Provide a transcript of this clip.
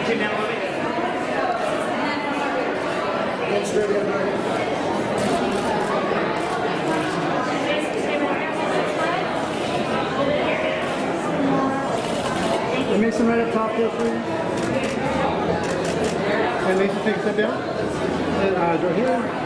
Mason, right up top there, please. And Mason, take a step down. And right here.